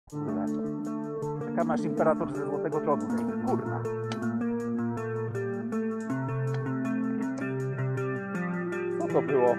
Kurde. Taka masz imperator ze złotego tronu. Kurna. Co to było?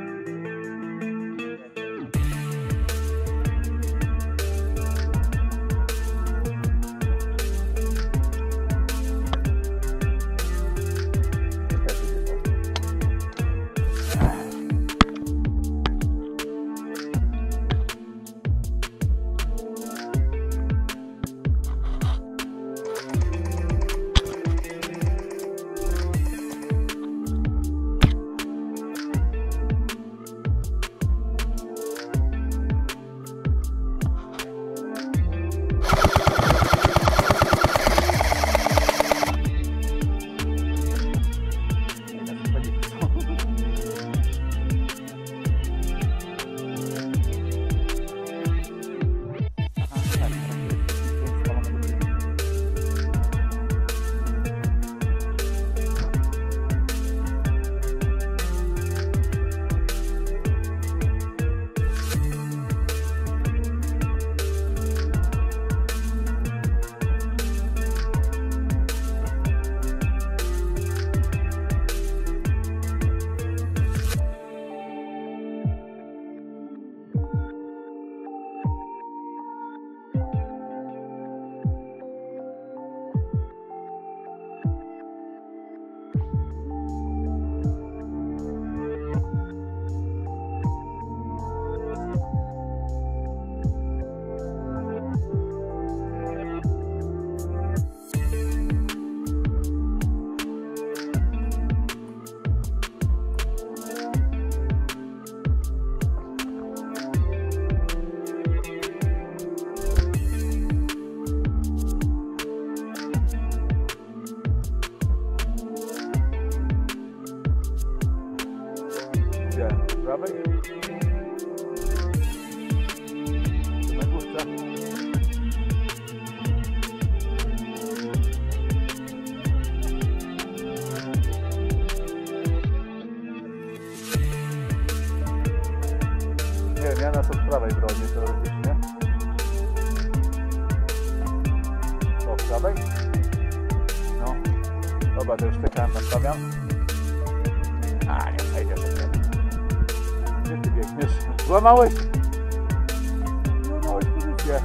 Prawej? Na górce. Nie wiem, ja nas od prawej bronię teoretycznie. O, z prawej? No. Dobra, to już czekałem, nastawiam. A, nie przejdzie się. Gdzie ty biegniesz? Złamałeś? Złamałeś pozycję.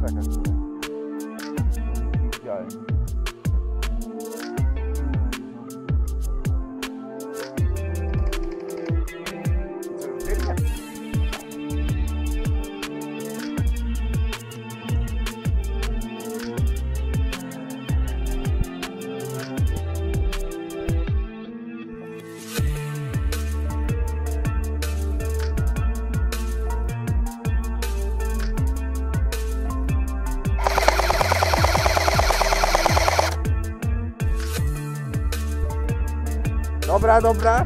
taka, która nie widziałem. Dobra, dobra.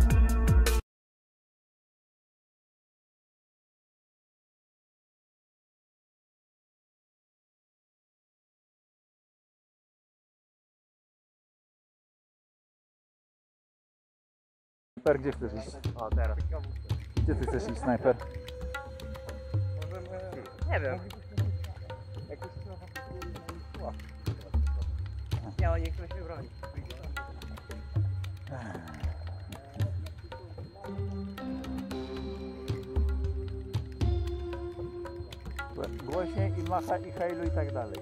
Snajper, gdzie chcesz iść? O, teraz. Gdzie ty chcesz iść, snajper? Nie wiem. Nie, ale niech ktoś mnie broni. Głośniej i macha i hejlu i tak dalej.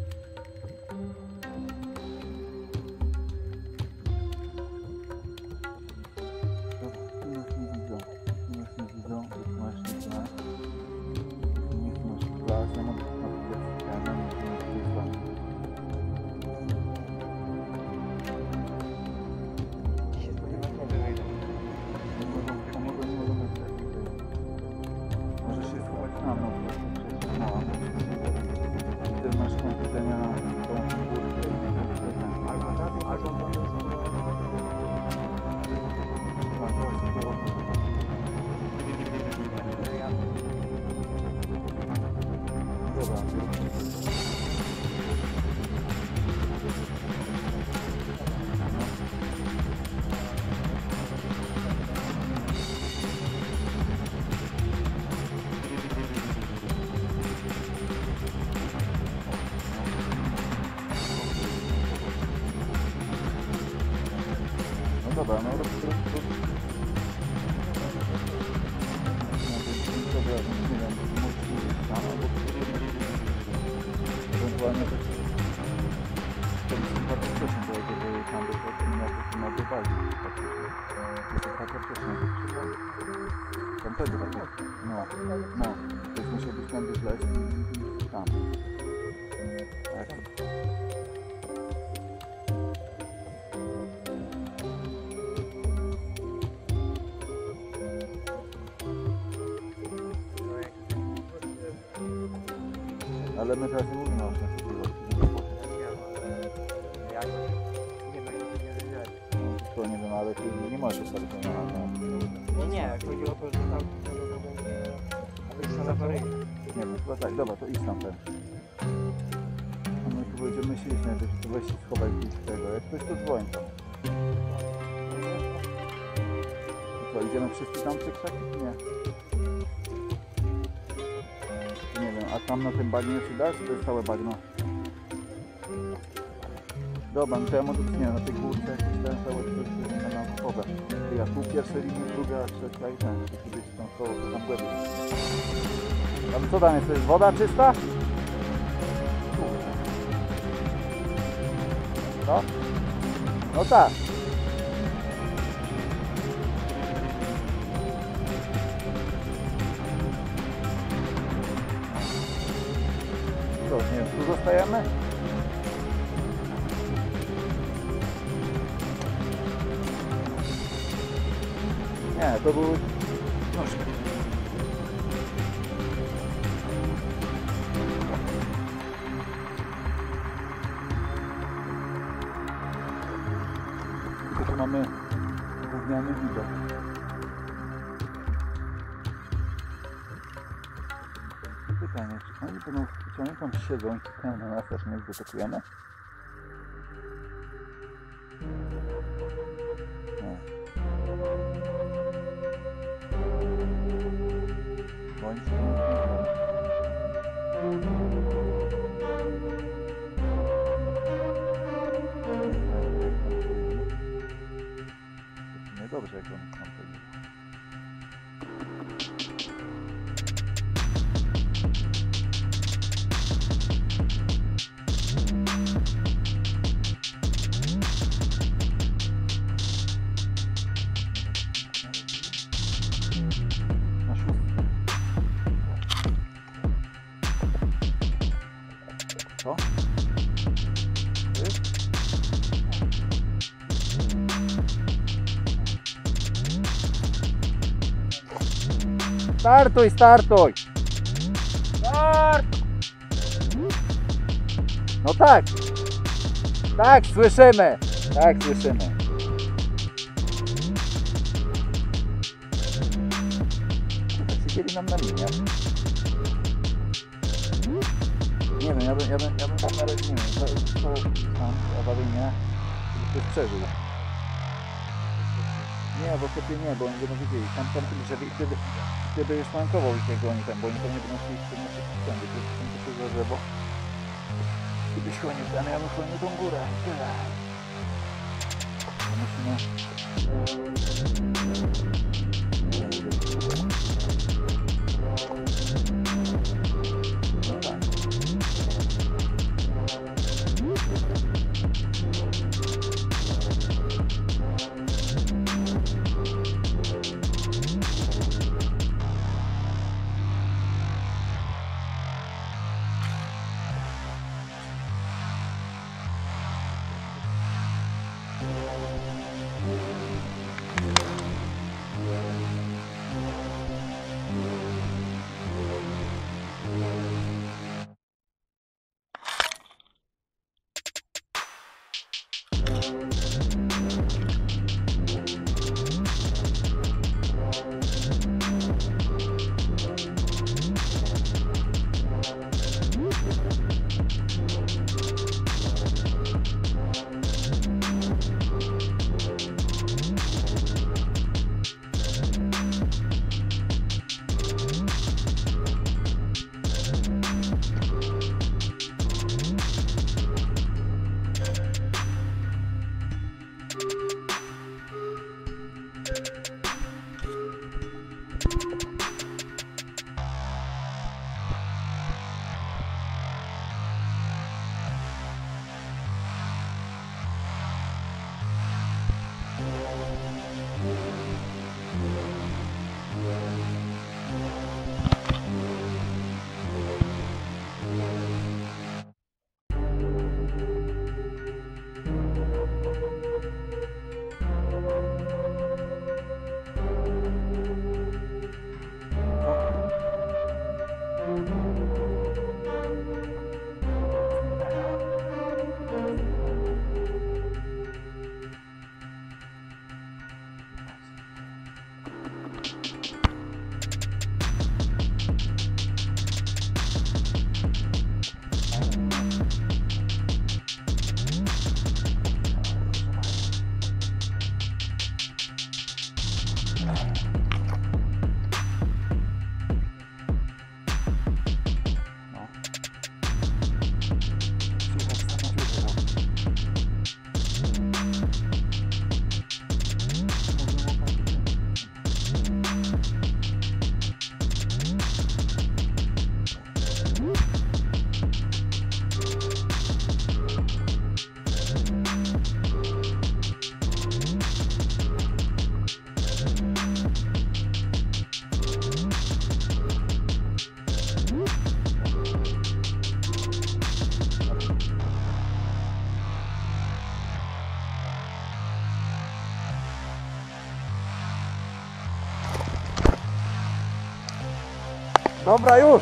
Tu nas nie widzą. Tu nas nie widzą. Tu masz nie ma. Tu masz glas. Ja mam Się spodziewam, że wyjdę. Możesz się schować tam, no po prostu przecież mała. Ty masz kompletnie na tą górkę i nie kompletnie. Albo na dół, albo na dół. No dobra, no dobra, nie wiem, może tam, albo ewentualnie to jest bardzo wcześnie, bo jeżeli tam to ma dowalić. Jest to bardzo wcześnie. Tam wtedy tak. No. To jest musiał być tam wleźć i tam. Tak. Ale my teraz nie mówimy o częstotliwości. To nie wiem, ale ty nie możesz ustawić na... Nie, chodzi o to, że tam na awaryjnie. Nie wiem, chyba tak, dobra, to idź tam ten. A my tu będziemy myśleć, że to weź się schowaj gdzieś tego, jak ktoś to dzwoni to. To co, idziemy wszyscy tam przy krzaki, czy nie? Nie wiem, a tam na tym bagnie się da, czy to jest całe bagno? Dobra, no to ja może nie wiem, na tej górce jakieś ten całe coś na wodę. Ja tu pierwsze linie, druga, trzecia i ten, jeśli gdzieś tam koło, to tam głębiej. A co tam jest? To jest woda czysta? No? No tak. Co, nie wiem, tu zostajemy? Nie, to były nóżki. Tylko tu mamy gówniany widok. Pytanie, czy oni będą specjalnie tam siedzą i czekają na nas, aż my ich dotakujemy? Nie. Bądź niedobrze, jak on nam powiedział. Co? Startuj, startuj! Start! No tak! Tak, słyszymy! Tak, słyszymy. Kurwa, siedzieli nam na liniach. Nie wiem, ja bym tak na razie, nie wiem, to tam awaryjnie, żeby ktoś przeżył. Nie, bo wtedy nie, bo oni będą wiedzieli, tam żeby gdyby już flankował ich, jak oni tam, bo oni pewnie będą chcieli podnosić sprzęty, to jest to za drzewo. Gdybyś chronił ten, ja bym chronił tą górę i tyle. Musimy... No tak. Dobra, już!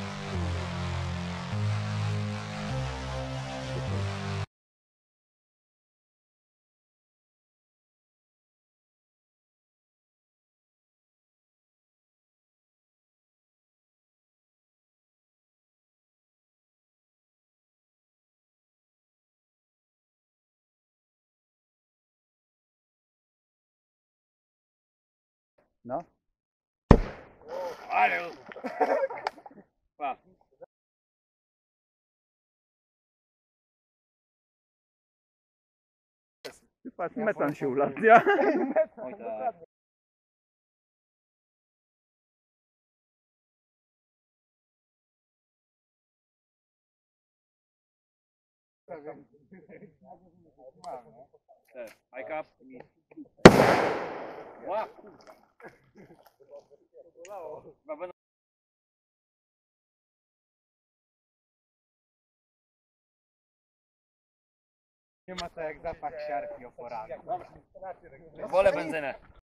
No. Ale... Pa. Patrz, metan się ulatnia. Oj tak. High cap. Ła, kurwa. Nie ma to jak zapach siarki oporany. Wolę benzynę.